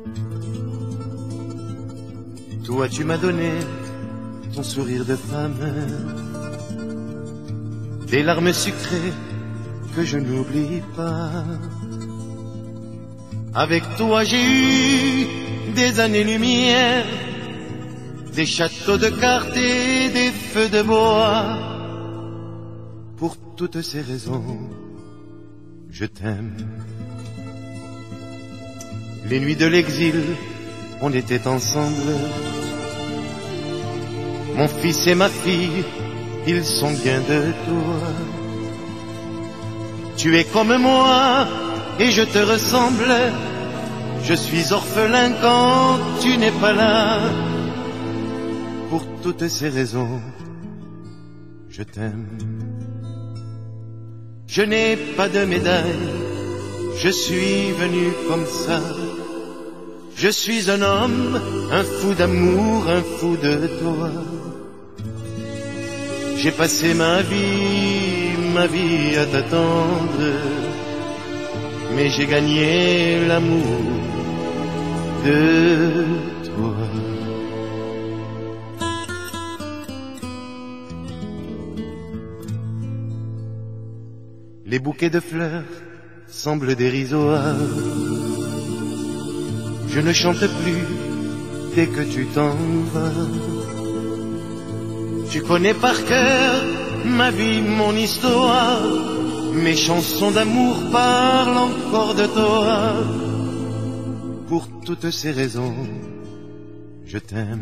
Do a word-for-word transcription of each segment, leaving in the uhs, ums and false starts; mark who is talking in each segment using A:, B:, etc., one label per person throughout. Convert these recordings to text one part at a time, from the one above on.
A: Toi tu m'as donné ton sourire de femme, des larmes sucrées que je n'oublie pas. Avec toi j'ai eu des années-lumière, des châteaux de cartes et des feux de bois. Pour toutes ces raisons, je t'aime. Les nuits de l'exil, on était ensemble. Mon fils et ma fille, ils sont bien de toi. Tu es comme moi et je te ressemble. Je suis orphelin quand tu n'es pas là. Pour toutes ces raisons, je t'aime. Je n'ai pas de médaille, je suis venu comme ça. Je suis un homme, un fou d'amour, un fou de toi. J'ai passé ma vie, ma vie à t'attendre, mais j'ai gagné l'amour de toi. Les bouquets de fleurs semblent dérisoires. Je ne chante plus dès que tu t'en vas. Tu connais par cœur ma vie, mon histoire. Mes chansons d'amour parlent encore de toi. Pour toutes ces raisons, je t'aime.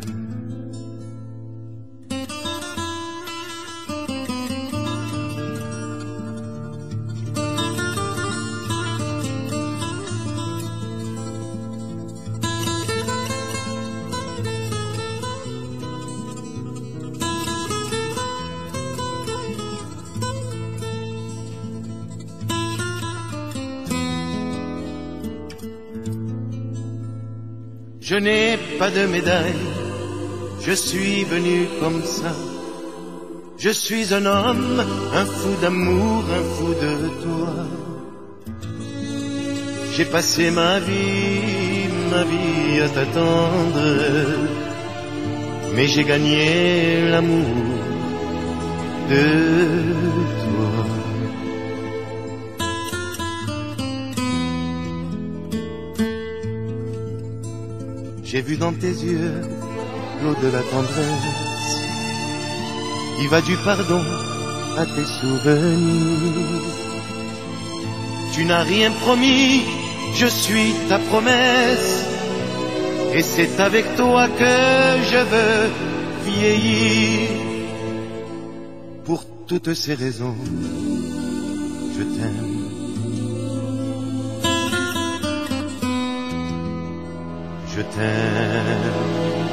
A: Je n'ai pas de médaille, je suis venu comme ça. Je suis un homme, un fou d'amour, un fou de toi. J'ai passé ma vie, ma vie à t'attendre, mais j'ai gagné l'amour de toi. J'ai vu dans tes yeux l'eau de la tendresse. Il va du pardon à tes souvenirs. Tu n'as rien promis, je suis ta promesse. Et c'est avec toi que je veux vieillir. Pour toutes ces raisons, je t'aime. Je t'aime.